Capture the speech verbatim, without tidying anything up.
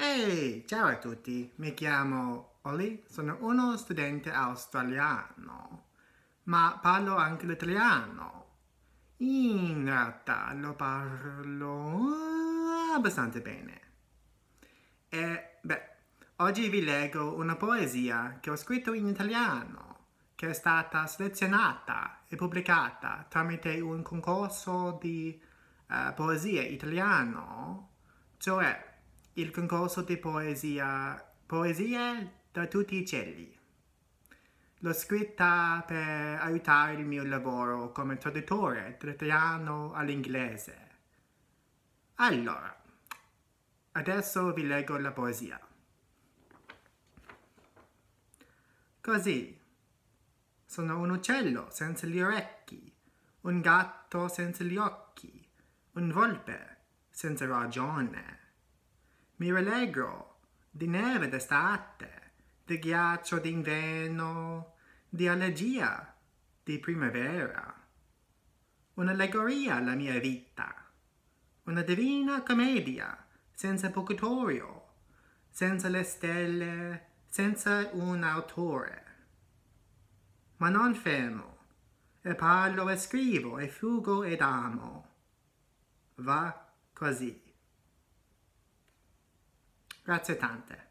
Ehi, ciao a tutti, mi chiamo Oli, sono uno studente australiano, ma parlo anche l'italiano. In realtà lo parlo abbastanza bene. E, beh, oggi vi leggo una poesia che ho scritto in italiano, che è stata selezionata e pubblicata tramite un concorso di uh, poesia italiano, cioè il concorso di poesia Poesie da tutti i cieli. L'ho scritta per aiutare il mio lavoro come traduttore dall'italiano all'inglese. Allora, adesso vi leggo la poesia. Così, sono un uccello senza gli orecchi, un gatto senza gli occhi, un volpe senza ragione. Mi rallegro di neve d'estate, di ghiaccio d'inverno, di allergia di primavera. Un'allegoria la mia vita, una divina commedia, senza purgatorio, senza le stelle, senza un autore. Ma non fermo, e parlo e scrivo e fugo ed amo. Va così. Grazie tante.